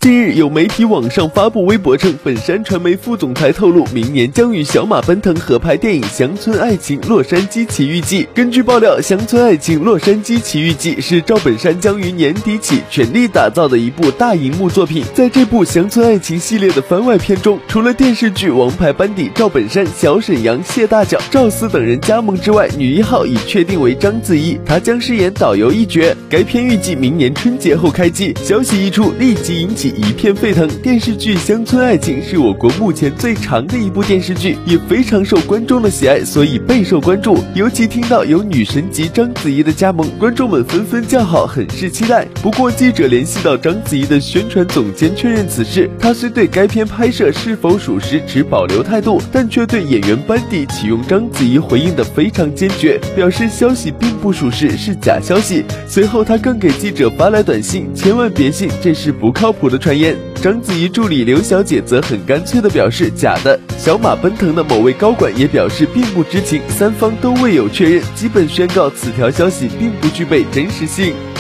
近日，有媒体网上发布微博称，本山传媒副总裁透露，明年将与小马奔腾合拍电影《乡村爱情洛杉矶奇遇记》。根据爆料，《乡村爱情洛杉矶奇遇记》是赵本山将于年底起全力打造的一部大荧幕作品。在这部乡村爱情系列的番外篇中，除了电视剧王牌班底赵本山、小沈阳、谢大脚、赵四等人加盟之外，女一号已确定为章子怡，她将饰演导游一角。该片预计明年春节后开机。消息一出，立即引起一片沸腾。电视剧《乡村爱情》是我国目前最长的一部电视剧，也非常受观众的喜爱，所以备受关注。尤其听到有女神级章子怡的加盟，观众们纷纷叫好，很是期待。不过，记者联系到章子怡的宣传总监确认此事，他虽对该片拍摄是否属实持保留态度，但却对演员班底启用章子怡回应得非常坚决，表示消息并不属实，是假消息。随后他更给记者发来短信，千万别信，这是不靠谱的传言。章子怡助理刘小姐则很干脆地表示假的。小马奔腾的某位高管也表示并不知情，三方都未有确认，基本宣告此条消息并不具备真实性。